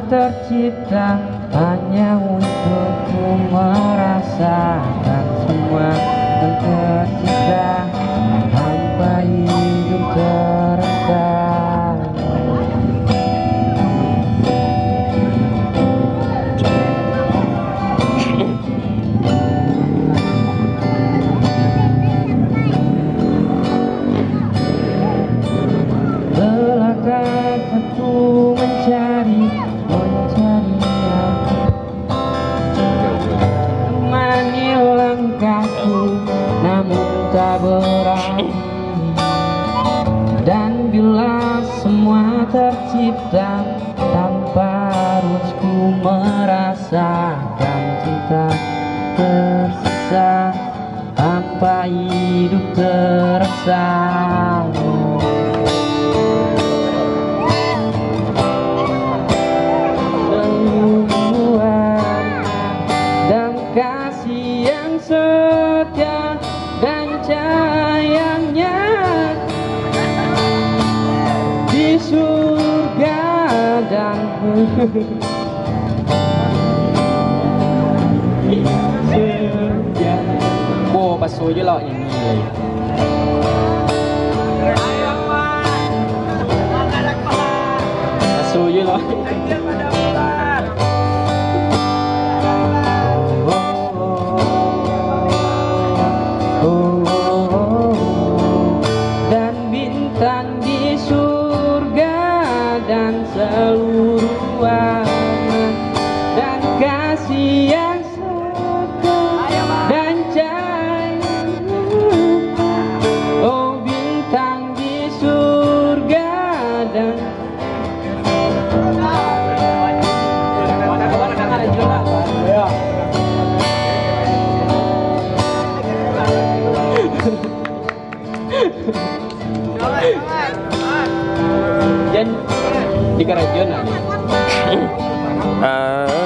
tercipta hanya untukku merasakan semua yang tercipta tanpa hidup terasa. Belakang aku mencari temani langkahku, namun tak berani. Dan bila semua tercipta tanpa harus ku merasakan cinta tersisa, tanpa hidup terasa. Kasih yang setia dan sayangnya di surga dan surga. Bo pasu je lah yang ni. Pasu je lah. Dan di surga dan seluruh warna dan kasih yang setia dan cahaya. Oh bintang di surga dan dan di Karajon